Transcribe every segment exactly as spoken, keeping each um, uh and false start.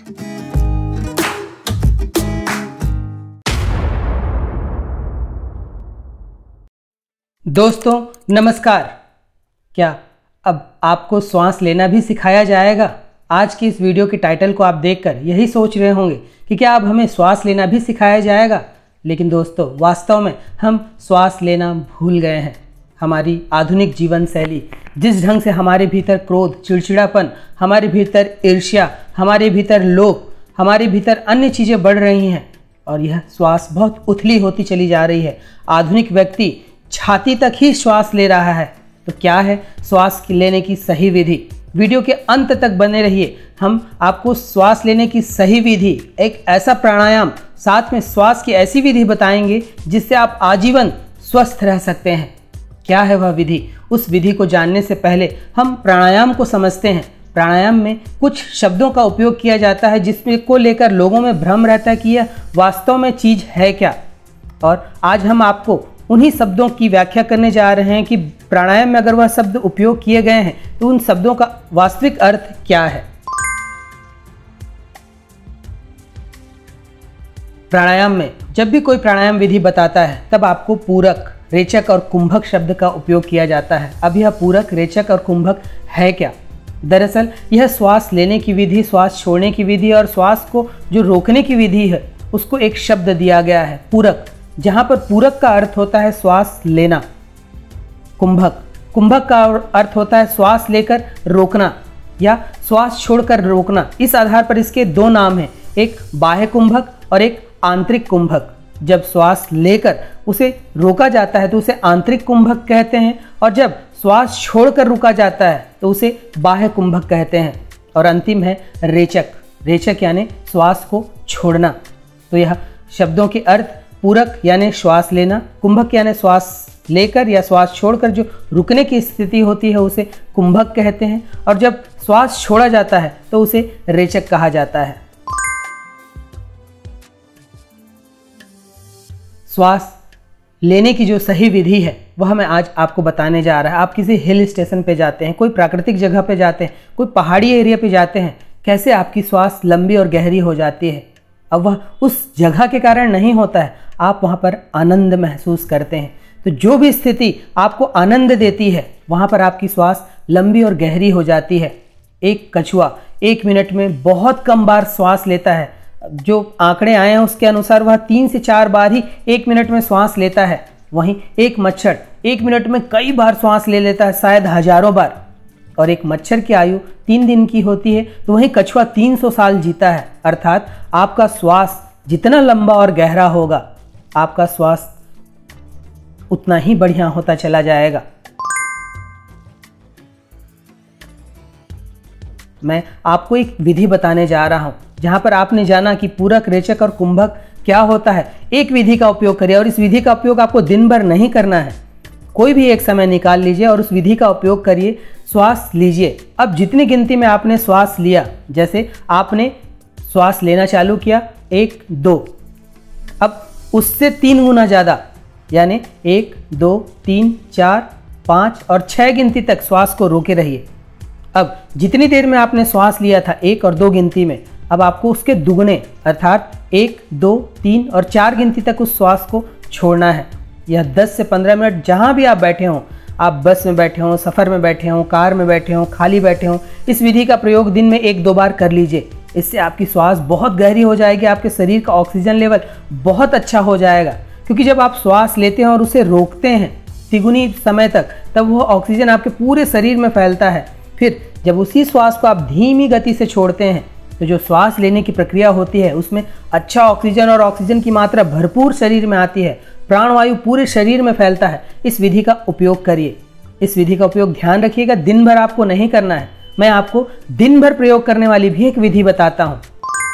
दोस्तों नमस्कार। क्या अब आपको श्वास लेना भी सिखाया जाएगा? आज की इस वीडियो के टाइटल को आप देखकर यही सोच रहे होंगे कि क्या अब हमें श्वास लेना भी सिखाया जाएगा। लेकिन दोस्तों वास्तव में हम श्वास लेना भूल गए हैं। हमारी आधुनिक जीवन शैली जिस ढंग से हमारे भीतर क्रोध, चिड़चिड़ापन, हमारे भीतर ईर्ष्या, हमारे भीतर लोभ, हमारे भीतर अन्य चीज़ें बढ़ रही हैं और यह श्वास बहुत उथली होती चली जा रही है। आधुनिक व्यक्ति छाती तक ही श्वास ले रहा है। तो क्या है श्वास लेने की सही विधि? वीडियो के अंत तक बने रहिए। हम आपको श्वास लेने की सही विधि, एक ऐसा प्राणायाम, साथ में श्वास की ऐसी विधि बताएंगे जिससे आप आजीवन स्वस्थ रह सकते हैं। क्या है वह विधि? उस विधि को जानने से पहले हम प्राणायाम को समझते हैं। प्राणायाम में कुछ शब्दों का उपयोग किया जाता है जिसमें को लेकर लोगों में भ्रम रहता है कि यह वास्तव में चीज़ है क्या। और आज हम आपको उन्हीं शब्दों की व्याख्या करने जा रहे हैं कि प्राणायाम में अगर वह शब्द उपयोग किए गए हैं तो उन शब्दों का वास्तविक अर्थ क्या है। प्राणायाम में जब भी कोई प्राणायाम विधि बताता है तब आपको पूरक, रेचक और कुंभक शब्द का उपयोग किया जाता है। अब यह पूरक, रेचक और कुंभक है क्या? दरअसल यह श्वास लेने की विधि, श्वास छोड़ने की विधि और श्वास को जो रोकने की विधि है उसको एक शब्द दिया गया है, पूरक। जहाँ पर पूरक का अर्थ होता है श्वास लेना। कुंभक, कुंभक का अर्थ होता है श्वास लेकर रोकना या श्वास छोड़कर रोकना। इस आधार पर इसके दो नाम हैं, एक बाह्य कुंभक और एक आंतरिक कुंभक। जब श्वास लेकर उसे रोका जाता है तो उसे आंतरिक कुंभक कहते हैं और जब श्वास छोड़कर रुका जाता है तो उसे बाह्य कुंभक कहते हैं। और अंतिम है रेचक। रेचक यानी श्वास को छोड़ना। तो यह शब्दों के अर्थ पूरक यानी श्वास लेना, कुंभक यानी श्वास लेकर या श्वास छोड़कर जो रुकने की स्थिति होती है उसे कुंभक कहते हैं और जब श्वास छोड़ा जाता है तो उसे रेचक कहा जाता है। श्वास लेने की जो सही विधि है वह मैं आज आपको बताने जा रहा है। आप किसी हिल स्टेशन पे जाते हैं, कोई प्राकृतिक जगह पे जाते हैं, कोई पहाड़ी एरिया पे जाते हैं, कैसे आपकी श्वास लंबी और गहरी हो जाती है। अब वह उस जगह के कारण नहीं होता है, आप वहाँ पर आनंद महसूस करते हैं। तो जो भी स्थिति आपको आनंद देती है वहाँ पर आपकी श्वास लंबी और गहरी हो जाती है। एक कछुआ एक मिनट में बहुत कम बार श्वास लेता है। जो आंकड़े आए हैं उसके अनुसार वह तीन से चार बार ही एक मिनट में श्वास लेता है। वहीं एक मच्छर एक मिनट में कई बार श्वास ले लेता है, शायद हजारों बार। और एक मच्छर की आयु तीन दिन की होती है तो वहीं कछुआ तीन सौ साल जीता है। अर्थात आपका श्वास जितना लंबा और गहरा होगा आपका श्वास उतना ही बढ़िया होता चला जाएगा। मैं आपको एक विधि बताने जा रहा हूं जहां पर आपने जाना कि पूरक, रेचक और कुंभक क्या होता है। एक विधि का उपयोग करिए और इस विधि का उपयोग आपको दिन भर नहीं करना है। कोई भी एक समय निकाल लीजिए और उस विधि का उपयोग करिए, श्वास लीजिए। अब जितनी गिनती में आपने श्वास लिया, जैसे आपने श्वास लेना चालू किया एक दो, अब उससे तीन गुना ज़्यादा यानी एक दो तीन चार पाँच और छः गिनती तक श्वास को रोके रहिए। अब जितनी देर में आपने श्वास लिया था एक और दो गिनती में, अब आपको उसके दुगने अर्थात एक दो तीन और चार गिनती तक उस श्वास को छोड़ना है। यह दस से पंद्रह मिनट जहाँ भी आप बैठे हों, आप बस में बैठे हों, सफ़र में बैठे हों, कार में बैठे हों, खाली बैठे हों, इस विधि का प्रयोग दिन में एक दो बार कर लीजिए। इससे आपकी श्वास बहुत गहरी हो जाएगी, आपके शरीर का ऑक्सीजन लेवल बहुत अच्छा हो जाएगा। क्योंकि जब आप श्वास लेते हैं और उसे रोकते हैं तिगुनी समय तक, तब वह ऑक्सीजन आपके पूरे शरीर में फैलता है। फिर जब उसी श्वास को आप धीमी गति से छोड़ते हैं तो जो श्वास लेने की प्रक्रिया होती है उसमें अच्छा ऑक्सीजन और ऑक्सीजन की मात्रा भरपूर शरीर में आती है, प्राणवायु पूरे शरीर में फैलता है। इस विधि का उपयोग करिए। इस विधि का उपयोग ध्यान रखिएगा, दिन भर आपको नहीं करना है। मैं आपको दिन भर प्रयोग करने वाली भी एक विधि बताता हूं।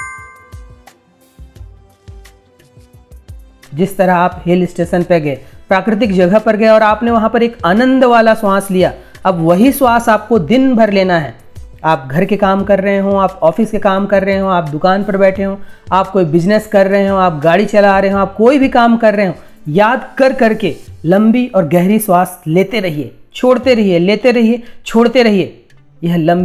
जिस तरह आप हिल स्टेशन पर गए, प्राकृतिक जगह पर गए और आपने वहां पर एक आनंद वाला श्वास लिया, अब वही श्वास आपको दिन भर लेना है। आप घर के काम कर रहे हो, आप ऑफिस के काम कर रहे हो, आप दुकान पर बैठे हो, आप कोई बिजनेस कर रहे हो, आप गाड़ी चला रहे हो, आप कोई भी काम कर रहे हो, याद कर करके लंबी और गहरी श्वास लेते रहिए, छोड़ते रहिए, लेते रहिए, छोड़ते रहिए। यह लंबी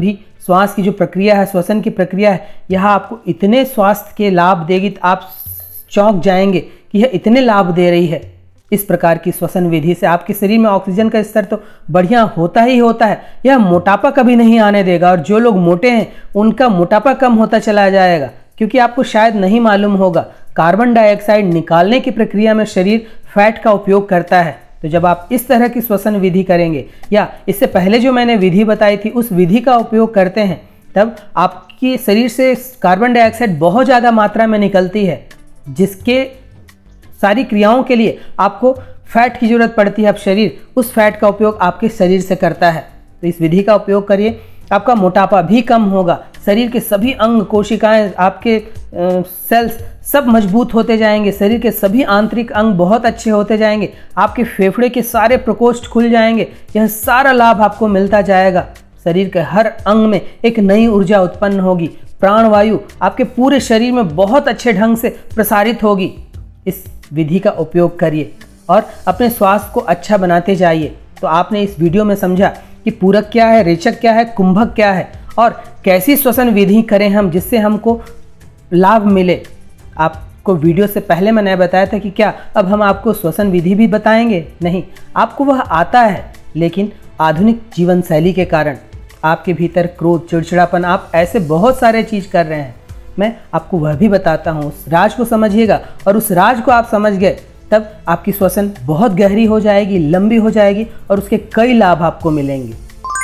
श्वास की जो प्रक्रिया है, श्वसन की प्रक्रिया है, यह आपको इतने स्वास्थ्य के लाभ देगी, आप चौंक जाएंगे कि यह इतने लाभ दे रही है। इस प्रकार की श्वसन विधि से आपके शरीर में ऑक्सीजन का स्तर तो बढ़िया होता ही होता है, यह मोटापा कभी नहीं आने देगा। और जो लोग मोटे हैं उनका मोटापा कम होता चला जाएगा, क्योंकि आपको शायद नहीं मालूम होगा, कार्बन डाइऑक्साइड निकालने की प्रक्रिया में शरीर फैट का उपयोग करता है। तो जब आप इस तरह की श्वसन विधि करेंगे, या इससे पहले जो मैंने विधि बताई थी उस विधि का उपयोग करते हैं, तब आपके शरीर से कार्बन डाइऑक्साइड बहुत ज़्यादा मात्रा में निकलती है, जिसके सारी क्रियाओं के लिए आपको फैट की जरूरत पड़ती है। अब शरीर उस फैट का उपयोग आपके शरीर से करता है। तो इस विधि का उपयोग करिए, आपका मोटापा भी कम होगा, शरीर के सभी अंग, कोशिकाएं, आपके सेल्स सब मजबूत होते जाएंगे, शरीर के सभी आंतरिक अंग बहुत अच्छे होते जाएंगे, आपके फेफड़े के सारे प्रकोष्ठ खुल जाएंगे। यह सारा लाभ आपको मिलता जाएगा। शरीर के हर अंग में एक नई ऊर्जा उत्पन्न होगी, प्राणवायु आपके पूरे शरीर में बहुत अच्छे ढंग से प्रसारित होगी। इस विधि का उपयोग करिए और अपने स्वास्थ्य को अच्छा बनाते जाइए। तो आपने इस वीडियो में समझा कि पूरक क्या है, रेचक क्या है, कुंभक क्या है और कैसी श्वसन विधि करें हम जिससे हमको लाभ मिले। आपको वीडियो से पहले मैंने बताया था कि क्या अब हम आपको श्वसन विधि भी बताएंगे? नहीं, आपको वह आता है, लेकिन आधुनिक जीवन शैली के कारण आपके भीतर क्रोध, चिड़चिड़ापन, आप ऐसे बहुत सारे चीज़ कर रहे हैं। मैं आपको वह भी बताता हूँ, उस राज को समझिएगा, और उस राज को आप समझ गए तब आपकी श्वसन बहुत गहरी हो जाएगी, लंबी हो जाएगी और उसके कई लाभ आपको मिलेंगे।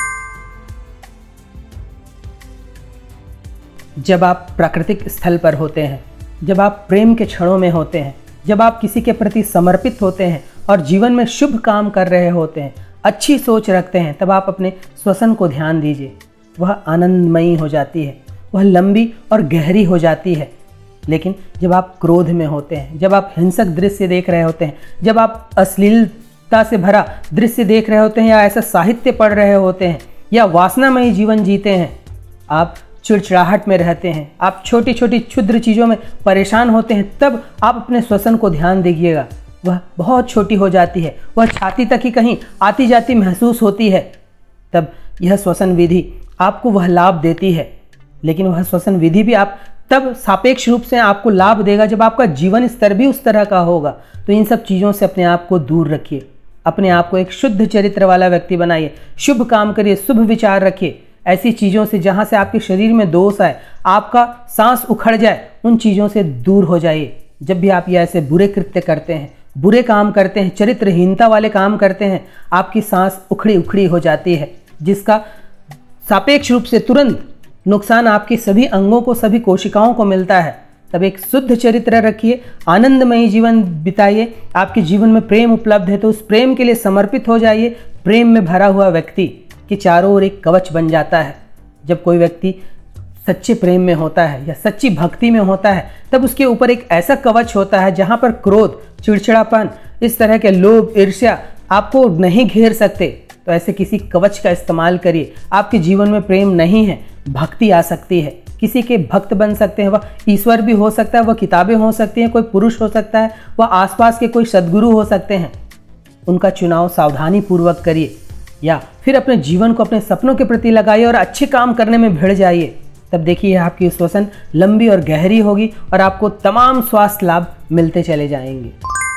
जब आप प्राकृतिक स्थल पर होते हैं, जब आप प्रेम के क्षणों में होते हैं, जब आप किसी के प्रति समर्पित होते हैं और जीवन में शुभ काम कर रहे होते हैं, अच्छी सोच रखते हैं, तब आप अपने श्वसन को ध्यान दीजिए। वह आनंदमयी हो जाती है, वह लंबी और गहरी हो जाती है। लेकिन जब आप क्रोध में होते हैं, जब आप हिंसक दृश्य देख रहे होते हैं, जब आप अश्लीलता से भरा दृश्य देख रहे होते हैं, या ऐसा साहित्य पढ़ रहे होते हैं, या वासनामयी जीवन जीते हैं, आप चिड़चिड़ाहट में रहते हैं, आप छोटी छोटी क्षुद्र चीज़ों में परेशान होते हैं, तब आप अपने श्वसन को ध्यान दीजिएगा। वह बहुत छोटी हो जाती है, वह छाती तक ही कहीं आती जाती महसूस होती है। तब यह श्वसन विधि आपको वह लाभ देती है। लेकिन वह श्वसन विधि भी आप तब सापेक्ष रूप से आपको लाभ देगा जब आपका जीवन स्तर भी उस तरह का होगा। तो इन सब चीज़ों से अपने आप को दूर रखिए, अपने आप को एक शुद्ध चरित्र वाला व्यक्ति बनाइए, शुभ काम करिए, शुभ विचार रखिए। ऐसी चीज़ों से जहाँ से आपके शरीर में दोष आए, आपका सांस उखड़ जाए, उन चीज़ों से दूर हो जाइए। जब भी आप ये ऐसे बुरे कृत्य करते हैं, बुरे काम करते हैं, चरित्रहीनता वाले काम करते हैं, आपकी सांस उखड़ी उखड़ी हो जाती है, जिसका सापेक्ष रूप से तुरंत नुकसान आपके सभी अंगों को, सभी कोशिकाओं को मिलता है। तब एक शुद्ध चरित्र रखिए, आनंदमयी जीवन बिताइए। आपके जीवन में प्रेम उपलब्ध है तो उस प्रेम के लिए समर्पित हो जाइए। प्रेम में भरा हुआ व्यक्ति के चारों ओर एक कवच बन जाता है। जब कोई व्यक्ति सच्चे प्रेम में होता है या सच्ची भक्ति में होता है, तब उसके ऊपर एक ऐसा कवच होता है जहाँ पर क्रोध, चिड़चिड़ापन, इस तरह के लोभ, ईर्ष्या आपको नहीं घेर सकते। तो ऐसे किसी कवच का इस्तेमाल करिए। आपके जीवन में प्रेम नहीं है, भक्ति आ सकती है, किसी के भक्त बन सकते हैं। वह ईश्वर भी हो सकता है, वह किताबें हो सकती हैं, कोई पुरुष हो सकता है, वह आसपास के कोई सद्गुरु हो सकते हैं। उनका चुनाव सावधानी पूर्वक करिए, या फिर अपने जीवन को अपने सपनों के प्रति लगाइए और अच्छे काम करने में भिड़ जाइए। तब देखिए आपकी श्वसन लंबी और गहरी होगी और आपको तमाम स्वास्थ्य लाभ मिलते चले जाएंगे।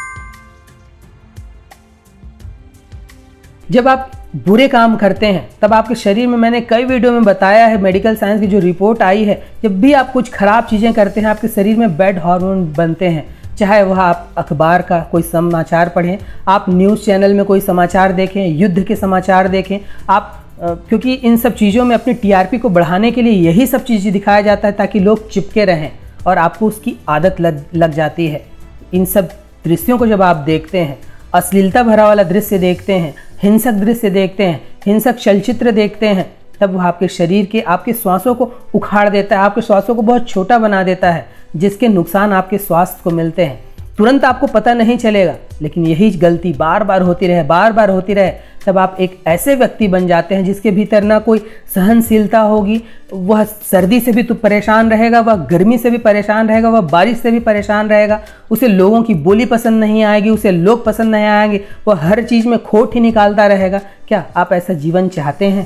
जब आप बुरे काम करते हैं तब आपके शरीर में, मैंने कई वीडियो में बताया है, मेडिकल साइंस की जो रिपोर्ट आई है, जब भी आप कुछ खराब चीज़ें करते हैं आपके शरीर में बैड हार्मोन बनते हैं। चाहे वह आप अखबार का कोई समाचार पढ़ें, आप न्यूज़ चैनल में कोई समाचार देखें, युद्ध के समाचार देखें, आप क्योंकि इन सब चीज़ों में अपनी टीआरपी को बढ़ाने के लिए यही सब चीज़ें दिखाया जाता है ताकि लोग चिपके रहें और आपको उसकी आदत लग लग जाती है। इन सब दृश्यों को जब आप देखते हैं, अश्लीलता भरा वाला दृश्य देखते हैं, हिंसक दृश्य देखते हैं, हिंसक चलचित्र देखते हैं, तब वह आपके शरीर के, आपके श्वासों को उखाड़ देता है, आपके श्वासों को बहुत छोटा बना देता है, जिसके नुकसान आपके स्वास्थ्य को मिलते हैं। तुरंत आपको पता नहीं चलेगा, लेकिन यही गलती बार बार होती रहे, बार बार होती रहे, तब आप एक ऐसे व्यक्ति बन जाते हैं जिसके भीतर ना कोई सहनशीलता होगी। वह सर्दी से भी तो परेशान रहेगा, वह गर्मी से भी परेशान रहेगा, वह बारिश से भी परेशान रहेगा, उसे लोगों की बोली पसंद नहीं आएगी, उसे लोग पसंद नहीं आएंगे, वह हर चीज़ में खोट ही निकालता रहेगा। क्या आप ऐसा जीवन चाहते हैं?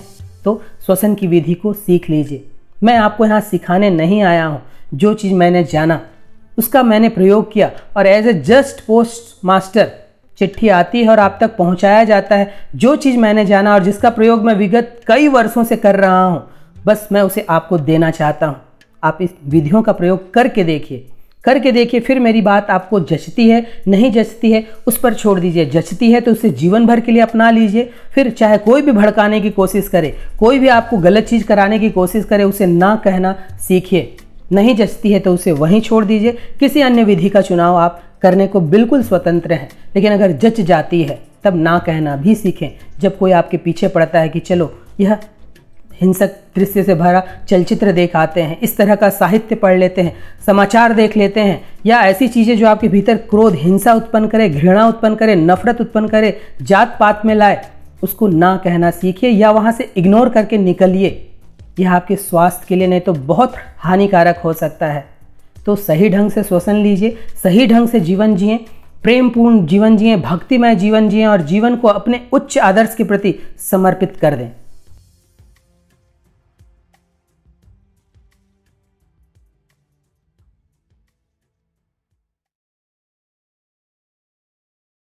तो श्वसन की विधि को सीख लीजिए। मैं आपको यहाँ सिखाने नहीं आया हूँ, जो चीज़ मैंने जाना उसका मैंने प्रयोग किया और as a just post master चिट्ठी आती है और आप तक पहुँचाया जाता है। जो चीज़ मैंने जाना और जिसका प्रयोग मैं विगत कई वर्षों से कर रहा हूँ, बस मैं उसे आपको देना चाहता हूँ। आप इस विधियों का प्रयोग करके देखिए, करके देखिए, फिर मेरी बात आपको जचती है नहीं जचती है उस पर छोड़ दीजिए। जचती है तो उसे जीवन भर के लिए अपना लीजिए। फिर चाहे कोई भी भड़काने की कोशिश करे, कोई भी आपको गलत चीज़ कराने की कोशिश करे, उसे ना कहना सीखिए। नहीं जचती है तो उसे वहीं छोड़ दीजिए। किसी अन्य विधि का चुनाव आप करने को बिल्कुल स्वतंत्र हैं, लेकिन अगर जच जाती है तब ना कहना भी सीखें। जब कोई आपके पीछे पड़ता है कि चलो यह हिंसक दृश्य से भरा चलचित्र देख आते हैं, इस तरह का साहित्य पढ़ लेते हैं, समाचार देख लेते हैं, या ऐसी चीज़ें जो आपके भीतर क्रोध, हिंसा उत्पन्न करे, घृणा उत्पन्न करे, नफरत उत्पन्न करे, जात पात में लाए, उसको ना कहना सीखिए या वहाँ से इग्नोर करके निकलिए। यह आपके स्वास्थ्य के लिए नहीं तो बहुत हानिकारक हो सकता है। तो सही ढंग से श्वसन लीजिए, सही ढंग से जीवन जिएं, प्रेमपूर्ण जीवन जिएं, भक्तिमय जीवन जिएं और जीवन को अपने उच्च आदर्श के प्रति समर्पित कर दें।